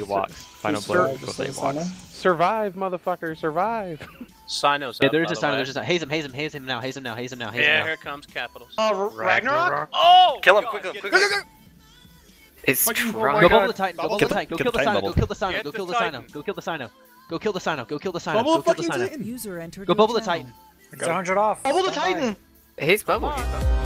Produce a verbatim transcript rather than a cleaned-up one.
walks. Final Sur blow. Go say walks. Survive, motherfucker, survive. Sino's Yeah, up, there's by a the sign. way. There's a sign. Haze him, haze him, haze him now, haze him now, haze him now, haze him Yeah, now. here comes Capitals. Uh, Ragnarok? Oh! Kill him, God, quickly, get quickly. this. It's Fucking- oh trying. my Go God. bubble the Titan, go bubble Get the the- Titan, go get kill the the Titan Sino, go bubble. kill the Sino, Get go the kill the Sino, Titan. go kill the Sino. Go kill the Sino, go kill the Sino, Bubble go the kill the fucking Sino. Titan! User entered Go your bubble the channel. Titan. It's one hundred off. Bubble the Stand by. Titan! He's bubble. He's bubble.